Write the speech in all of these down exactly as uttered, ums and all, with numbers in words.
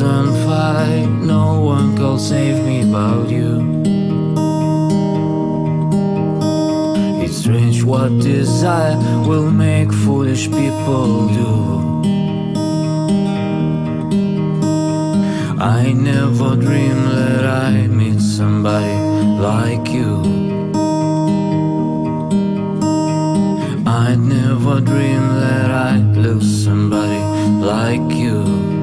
was on fire, no one could save me but you. It's strange what desire will make foolish people do. I never dreamed that I'd meet somebody like you. I never dreamed that I'd lose somebody like you.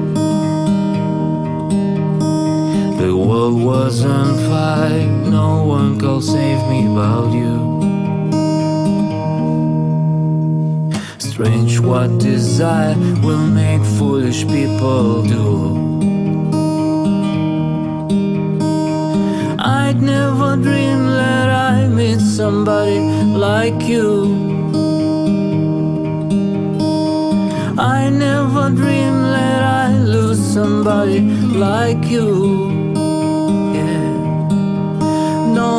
The world was on fire, no one could save me but you. Strange what desire will make foolish people do. I'd never dreamed that I'd meet somebody like you. I never dreamed that I'd lose somebody like you. Yeah. No,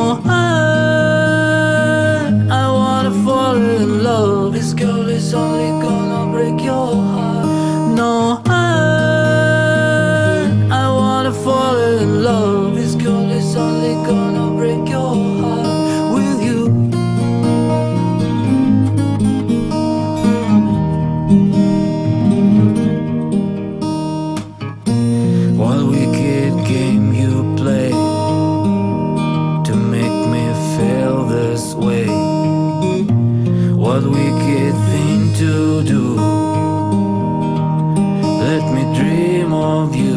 I, I wanna fall in love. This girl is only gonna break your heart. No, I, I wanna fall in love. This girl is only gonna break your heart with you. What wicked game you play to make me feel this way? What wicked thing to do? Let me dream of you.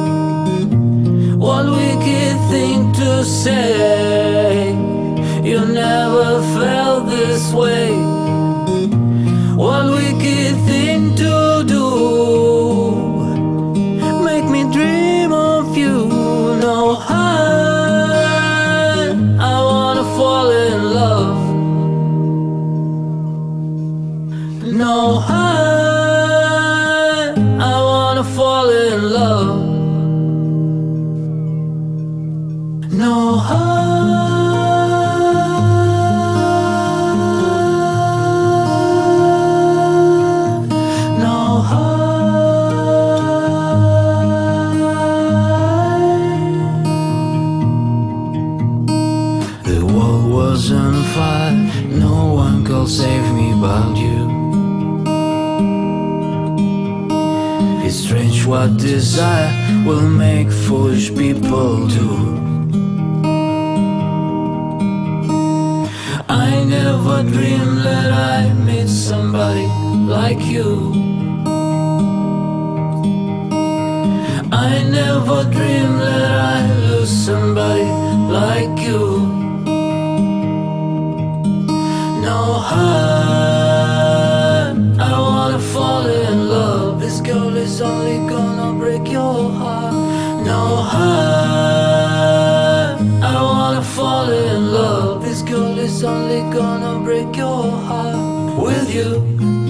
What wicked thing to say? You never felt this way. What wicked thing to do? Make me dream of you. No, I, I wanna fall in love. No, I, I wanna fall in love. No, I, no, I. The world was on fire, no one could save me but you. It's strange what desire will make foolish people do. I never dreamed that I'd meet somebody like you. I never dreamed that I'd lose somebody like you. No, I, I wanna fall in love. This girl is only gonna break your heart. No, I, I wanna fall in love. This girl is only gonna break your heart with you.